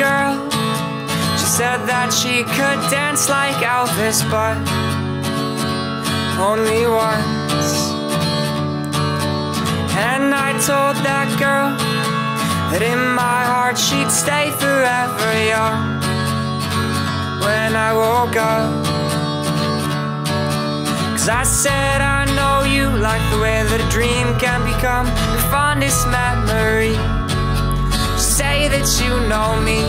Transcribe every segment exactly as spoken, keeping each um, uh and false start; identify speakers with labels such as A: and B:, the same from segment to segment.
A: girl. She said that she could dance like Elvis, but only once. And I told that girl that in my heart she'd stay forever young. When I woke up, 'cause I said I know you like the way that a dream can become your fondest memory. Say that you know me.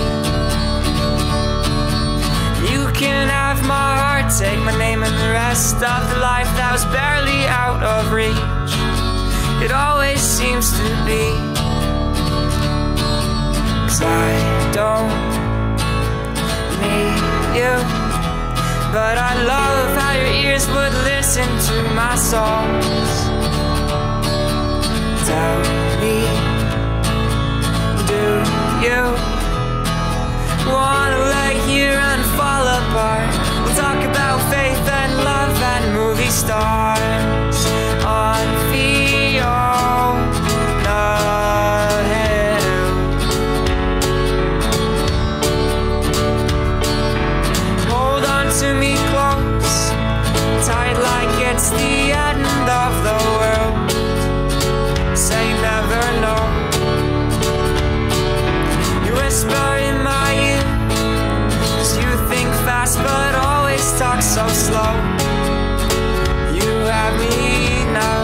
A: You can have my heart, take my name and the rest of the life that was barely out of reach. It always seems to be. 'Cause I don't need you, but I love how your ears would listen to my songs. Tell me, do you wanna lay here and fall apart? We'll talk about faith and love and movie stars on Fiona Hill. Hold on to me close, tight like it's the end of the world. Say never know. You whisper in my ear, 'cause you think fast but always talk so slow. You have me now,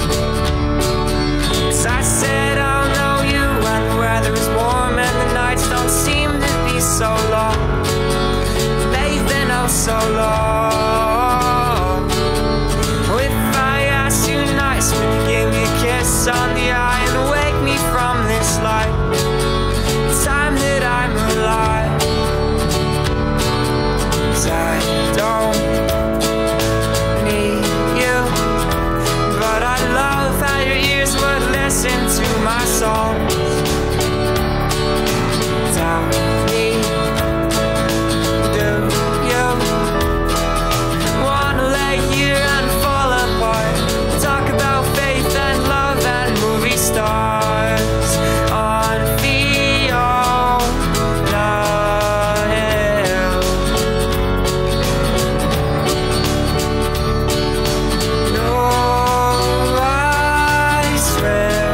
A: 'cause I said I'll know you when the weather is warm and the nights don't seem to be so long. They've been oh so long. If I ask you nice, would you give me a kiss on the eye and wake me from this life? It's time that I'm alive. 'Cause I don't need you, but I love how your ears would listen to my songs. Tell me, do you wanna lay here and fall apart? Talk about faith and love and movie stars on Fiona Hill. No, I swear,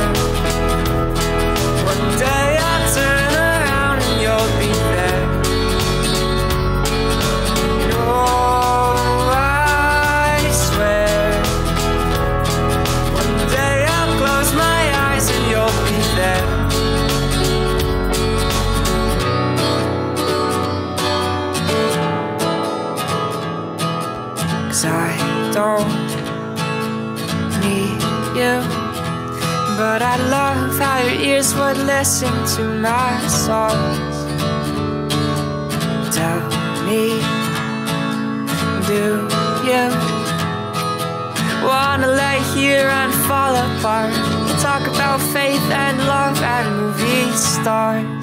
A: one day I'll turn around and you'll be there. No, I swear, one day I'll close my eyes and you'll be there. 'Cause I don't need you, but I love how your ears would listen to my songs. Tell me, do you wanna lay here and fall apart? Talk about faith and love and movie stars.